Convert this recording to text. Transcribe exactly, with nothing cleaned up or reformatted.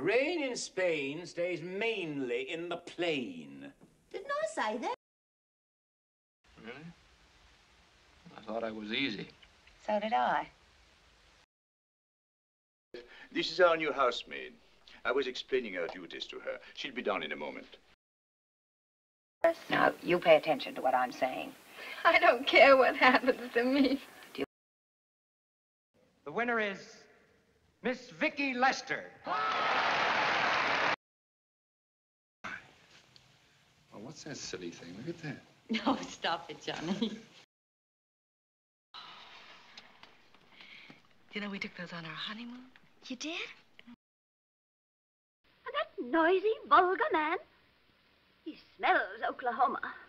Rain in Spain stays mainly in the plain. Didn't I say that? Really? I thought I was easy. So did I. This is our new housemaid. I was explaining our duties to her. She'll be down in a moment. Now, you pay attention to what I'm saying. I don't care what happens to me. Do you... The winner is Miss Vicky Lester. Oh, what's that silly thing? Look at that. No, stop it, Johnny. You know, we took those on our honeymoon. You did? And that noisy, vulgar man, he smells Oklahoma.